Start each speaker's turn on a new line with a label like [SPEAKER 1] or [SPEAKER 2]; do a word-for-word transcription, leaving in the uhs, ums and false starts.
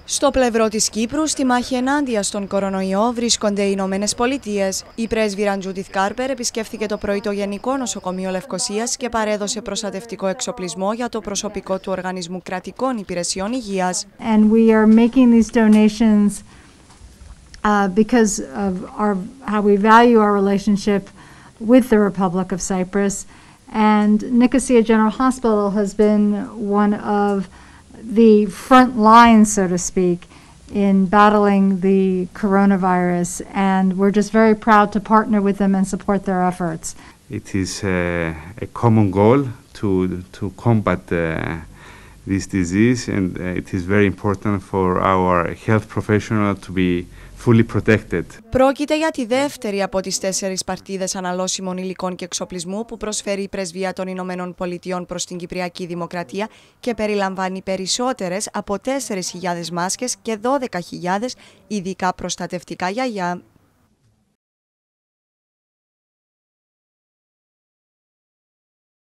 [SPEAKER 1] Στο πλευρό της Κύπρου, στη μάχη ενάντια στον κορονοϊό, βρίσκονται οι Ηνωμένες Πολιτείες. Η πρέσβυρα Τζούντιθ Κάρπερ επισκέφθηκε το πρωί το Γενικό Νοσοκομείο Λευκωσίας και παρέδωσε προστατευτικό εξοπλισμό για το προσωπικό του Οργανισμού Κρατικών Υπηρεσιών Υγείας.
[SPEAKER 2] And we are making these donations uh, because of our, how we value our relationship with the Republic of Cyprus. And Nicosia General Hospital has been one of the front lines, so to speak, in battling the coronavirus, and we're just very proud to partner with them and support their efforts.
[SPEAKER 3] It is a, a common goal to to combat uh, this disease, and uh, it is very important for our health professionals to be fully protected.
[SPEAKER 1] Πρόκειται για τη δεύτερη από τις τέσσερις παρτίδες αναλώσιμων υλικών και εξοπλισμού που προσφέρει η Πρεσβεία των Ηνωμένων Πολιτειών προς την Κυπριακή Δημοκρατία και περιλαμβάνει περισσότερες από τέσσερις χιλιάδες μάσκες και δώδεκα χιλιάδες ειδικά προστατευτικά γυαλιά.